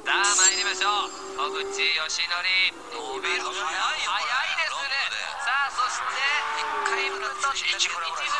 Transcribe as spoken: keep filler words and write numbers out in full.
さあ参りましょう。戸口義則伸びる早いよ。早いですね。さあそしていっかいぶんのいち